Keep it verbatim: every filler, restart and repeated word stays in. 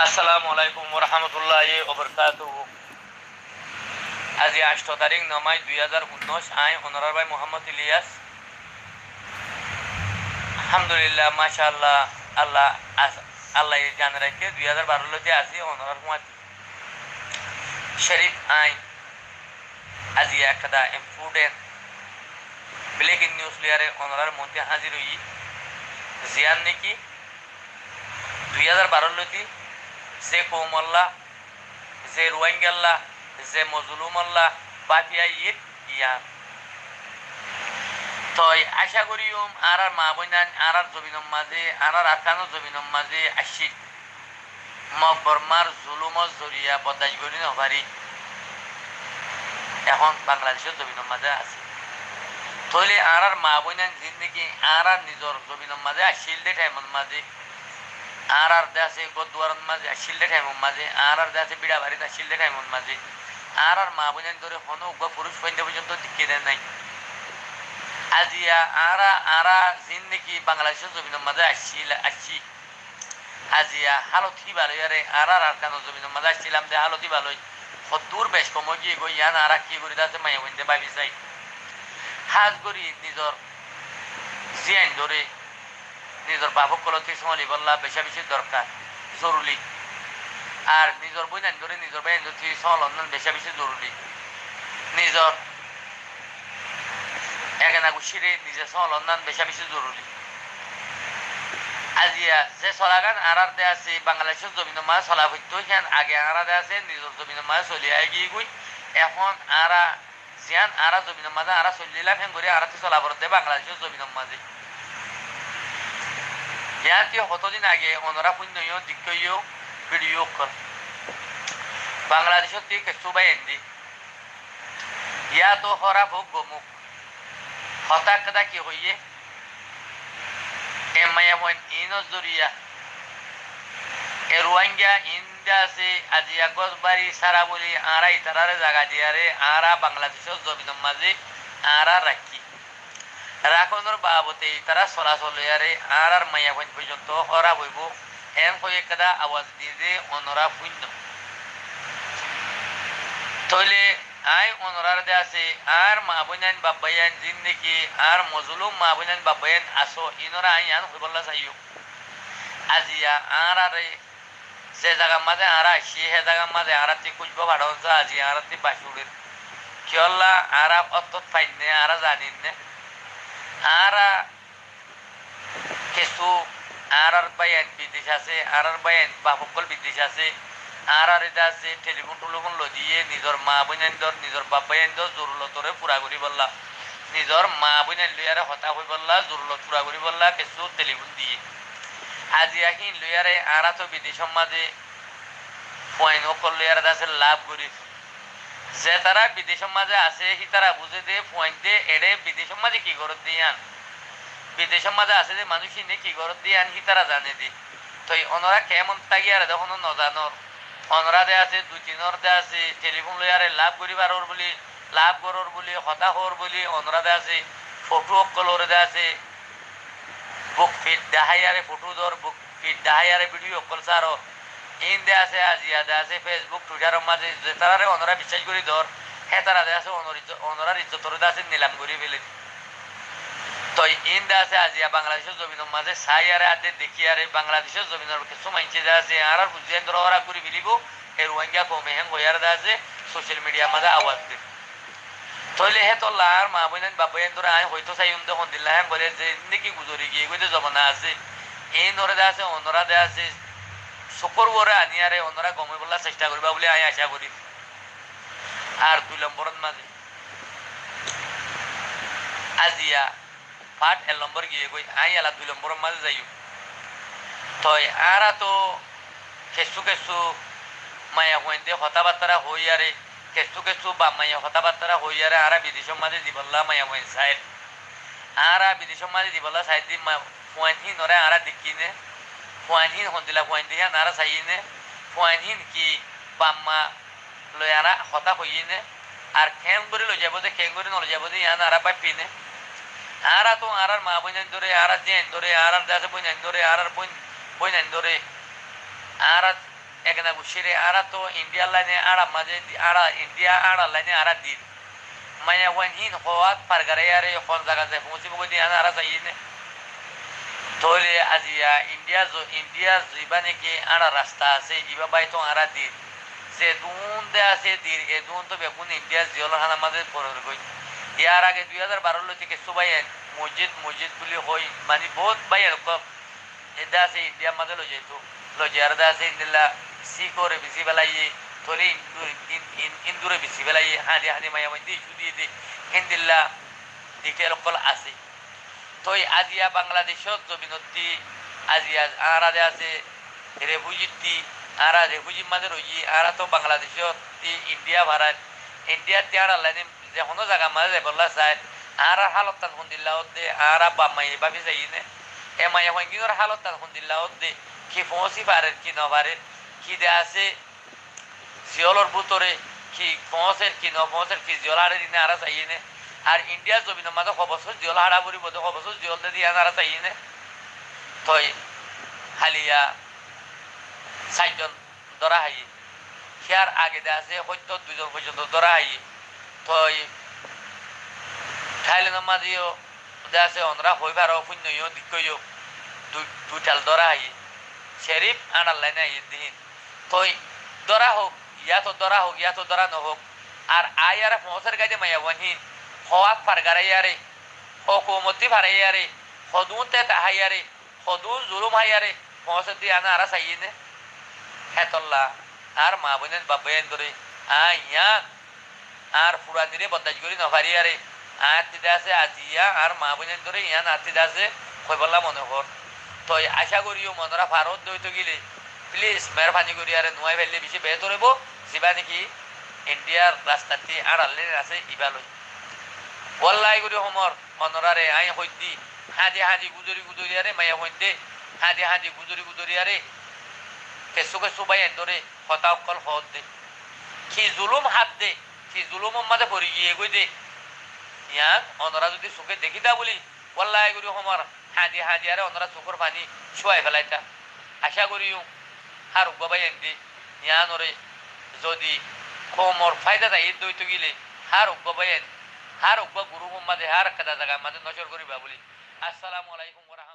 আসসালামু আলাইকুম ওরহামতুল্লাহি ওবরকাতুহু। আজি আষ্ট তারিখ নয় দুই হাজার উনিশ আই অনারার ভাই মোহাম্মদ ইলিয়াস। আলহামদুলিল্লাহ মাশাআল্লাহ আল্লাহ আল্লাহ জানে রাখে দুই হাজার বারো লতে আসি অনারার হুমাত শরীফ আই আজি একটা ইম্পর্টেন্ট ব্রেকিং নিউজ লিয়ারে অনারার মধ্যে হাজির হই জিয়ান নাকি দুই হাজার বারো লতি যে কৌমল্লা যে রোহিঙ্গাল্লা যে মজলুমল্লা বাপিয়া ইট ইয়ান তই আশা করিম আর আর মা বইনান আর আর জমিনের মাঝে আর আর আকানো জমিনের মাঝে আসি মকবরমার জুলুমর জরিয়া বদাস করি নভারি এখন বাংলাদেশের জমিনের মাঝে আছে তইলে আর আর মা বইনান জিন্দগি আর আর নিজের জমিনের মাঝে আসিল দে টাইমের মাঝে আর আর দেশে গদুয়ারের মাঝে আসিল দে টাইমের মাঝে আর আর দেশে বিড়া বাড়িতে আসিল দে টাইমের মাঝে আর আর মা বইনান ধরে হনো উগ্র পুরুষ পর্যন্ত পর্যন্ত দিকে দেন নাই আজিয়া আরা আরা জিন্দগি বাংলাদেশের জমিনের মাঝে আসছিল আসছি আজিয়া হালতি ভালো আরে আর আর আর কেন জমিনের মাঝে আসছিলাম যে হালতি ভালোই সত্তর বেশ কমে গিয়ে গই ইয়ান আর কি করি তাতে মায়া বইতে ভাবি চাই হাজ করি নিজের জিয়ান ধরে নিজের বাবক কলতি সমলি বললা বেশা বেশি দরকার জরুরি আর নিজের বইনান ধরে নিজের বাইন ধরছি সলন বেশা বেশি জরুরি নিজের এখানে গুছিয়ে নিজে চলন বেশা বেশি জরুরি আজিয়া যে চলাগান আর দে আছে বাংলাদেশের জমিনের মাঝে চলা হইতো সেখান আগে আর দে আছে নিজের জমিনের মাঝে চলিয়ে গিয়ে গই এখন আরা জিয়ান আর জমিনের মাঝে আর চলিলা ফেন করে আর চলা পড়তে বাংলাদেশের জমিনের মাঝে ইয়াতে কতদিন আগে ওনারা পুণ্যও দিকইও ভিডিও কর বাংলাদেশের দিকে সুবাই এন্দি ইয়া তো হরা ভোগ গমুক হঠাৎ কথা কি হইয়ে এ মায়া বইন ইনো জরিয়া এ রোহিঙ্গা ইন্দা আছে আজি আগসবাড়ি সারা বলি আরা ইতারারে জায়গা দিয়ারে আরা বাংলাদেশের জমিনের মাঝে আরা রাখি রাখনের বাবতে তারা চলাচল আরে আর আর মায়া বইন পর্যন্ত হরা হইব এন হয়ে কেদা আওয়াজ দিয়ে যে অনরা শূন্য তইলে আই অনরার দে আছে আর মা বইনান বাবায়ান জিন্দগি আর মজলুম মা বইনান বাবায়ান আসো ইনরা আইয়ান হইবল্লা চাইও আজিয়া আর আরে যে জায়গার মাঝে আর আসি সে জায়গার মাঝে আর তি খুঁজব ভাড়া আজি আর তি বাসুড়ের কিয়ল্লা আর অত পাইনে আর জানিন নে আর কিছু আর আর বাইন বিদেশ আছে আর আর বাইন বাপকল বিদেশ আছে আর আর এটা আছে টেলিফোন টেলিফোন লো দিয়ে নিজের মা বইনান দর নিজের বাপ বাইন দর জরুরতরে পুরা করি বললা নিজের মা বইনান লইয়ারে হতা হই বললা জরুরত পুরা করি বললা কিছু টেলিফোন দিয়ে আজি আহিন লইয়ারে আর তো বিদেশের মাঝে পয়েন্ট অকল লইয়ারে আছে লাভ করি যে তারা বিদেশের মাঝে আছে সি তারা বুঝে দে পয়েন্ট দে এড়ে বিদেশের মাঝে কি করত দিয়ান বিদেশের মাঝে আছে যে মানুষ ইনে কি করত দিয়ান সি তারা জানে দি তো ওনারা কেমন থাকি আর তখন নজানর ওনারা দে আছে দুই তিনর দে আছে টেলিফোন লইয়ারে লাভ করিবার বলি লাভ করর বলি হতা হর বলি ওনারা দে আছে ফটো অকলর দে আছে বুক ফিট দেখাইয়ারে ফটো ধর বুক ফিট দেখাইয়ারে ভিডিও অকল সারো ইন দে আছে আজিয়া দে আছে ফেসবুক টুইটারের মাঝে যে তারারে ওনারা বিশ্বাস করি ধর হে তারা দে আছে ওনারা ইজ্জতর দে আছে নিলাম করি ফেলে তো ইন দে আছে আজিয়া বাংলাদেশের জমিনের মাঝে চাই আরে আদে দেখি আরে বাংলাদেশের জমিনের কিছু মানছে দে আছে আর আর বুঝিয়ান ধর ওরা করে ফেলিব এই রোহিঙ্গা কমে হেং হইয়ার দে আছে সোশ্যাল মিডিয়ার মাঝে আওয়াজ দে তইলে হে তো লার মা বইনান বাবাইন ধরে আয় হয়তো চাই উন্দে হন্দিল্লা হ্যাঁ বলে যে নাকি গুজরি গিয়ে গইতে জমানা আছে এই নরে দে আছে ওনরা দে আছে শুকর ওরা আনিয়ারে ওনরা গমে বলার চেষ্টা করবা বলে আয় আশা করি আর দুই নম্বরের মাঝে আজিয়া পাট এক নম্বর গিয়ে গই আই এলা দুই নম্বরের মাঝে যাইও তই আর তো কেসু কেসু মায়া হইতে কথাবার্তা হই আরে কেসু কেসু বা মায়া কথাবার্তা হই আরে আর বিদেশের মাঝে দিবল্লা মায়া হইন সাইড আর বিদেশের মাঝে দিবল্লা সাইড দি পয়েন্টহীন নরে আর দেখিনে পয়েন্টহীন হন্দিলা পয়েন্ট দিয়ে নারা চাইনে পয়েন্টহীন কি বাম্মা লই আরা হতা হইনে আর খেং করে লই যাব যে খেং করে নলে যাব যে ইয়ান আরা পাই পিনে আর তো আর মা বইনান ধরে আর জেন ধরে আর দাসে বইনান ধরে আর বইন বইনান ধরে আর একনা গুছিরে আরা তো ইন্ডিয়ার লাইনে আড়া মাঝে আড়া ইন্ডিয়া আড়া লাইনে আড়া দিন মায়া ওয়ান হিন হওয়াত পারগারে আরে কোন জায়গা যায় পৌঁছে বলি আনা আরা যাই নে তোলে আজিয়া ইন্ডিয়া ইন্ডিয়া যাইবা নাকি আড়া রাস্তা আছে ইবা বাই তো আড়া দিন সে দুন দে আছে দিন এ দুন তো বেগুন ইন্ডিয়া জিওল হানা মাঝে পড়ে গই ইয়ার আগে দুই হাজার বারো লো থেকে সুবাইন মসজিদ মসজিদ বলি হই মানে বহুত বাই এরকম এটা আছে ইন্ডিয়া মাঝে লো যেত লো জিয়ারদা আছে ইন্দিল্লা সি করে বেশি বেলাইয়ে তোলে ইন্দুরে বেশি বেলাইয়ে হাঁদি হাঁদি মায়া মধ্যে ইস্যু দিয়ে দে হিন্দিল্লা ডিটেল কল আছে তো আজিয়া বাংলাদেশত জমিনতি আজিয়া আর আছে রেফুজিটি আর রেফুজির মাঝে রই আর তো বাংলাদেশত ইন্ডিয়া ভারত ইন্ডিয়ার তিয়ার লাইনে যে কোনো জায়গা মাঝে বললা চাই আর হালত তান হুন্দিল্লা দে আর বামাই ভাবি যাই নে এ মায়া হইঙ্গির হালত তান হুন্দিল্লা দে কি পৌঁছি পারে কি নপারে কি দে আছে জিওলর ভিতরে কি পৌঁছের কি ন পৌঁছের কি জিওল হারে দিনে আর চাই নে আর ইন্ডিয়ার জমিনের মাঝে খবসর জিওল হারা বুড়ি বোধ খবসর জিওল দিয়ে আর চাই নে তই হালিয়া চারজন ধরা হাই সিয়ার আগে দে আছে সত্য দুজন পর্যন্ত ধরা হাই তই থাইল্যান্ডের মাঝেও দে আছে অনরা হই ভার শূন্যও দিকইও দুইটাল ধরা হাই শেরিফ আনার লাইনে আই দিন তই ধরা হোক ইয়াতো ধরা হোক ইয়াতো ধরা নহোক আর আই আর পৌঁছের কাজে মাইয়া ওয়ানহীন হওয়াত ফারগারাইয়ারে হকুমতি ফারাইয়ারে হদুন তে তাহাইয়ারে হদুন জুলুম হাইয়ারে পৌঁছে দিয়ে আনা আরা চাইনে হেতল্লা আর মা বোনের বাবাইন ধরে আ ইয়ান আর ফুরানিরে বদাজ করি নফারিয়ারে আর তিদা আছে আজিয়া আর মা বোনের ধরে ইয়ান আর তিদা আছে কইবল্লা মনে কর তো আশা করিও মনরা ফারত দইতে গেলে প্লিজ মেহরবানি করি আরে নোয়াই ফেললে বেশি বেহতর হইব যিবা নাকি ইন্ডিয়ার রাস্তাটি আড়ালে আছে ইবালই ওয়াল্লাই করি সমর অনরারে আই হইদি হাজি হাজি গুজরি গুজরি আরে মায়া হইদে হাজি হাজি গুজরি গুজরি আরে কেসু কেসু বাই এন্দরে হতা অকল হদ দে কি জুলুম হাত দে কি জুলুম মাঝে পড়ি গিয়ে গই দে ইয়ান অনরা যদি চোখে দেখিতা বলি ওয়াল্লাই করি সমর হাজি হাজি আরে অনরা চোখর পানি ছুয়াই ফেলাইতা আশা করিও আর বাবাই এনদি ইয়ান ওরে যদি কোমর ফায়দা দেয় দইতে গেলে হার বাবাই এন হার গুরু মাঝে হার কাদা জায়গা মাঝে নজর করিবা বলি আসসালামু আলাইকুম ওয়া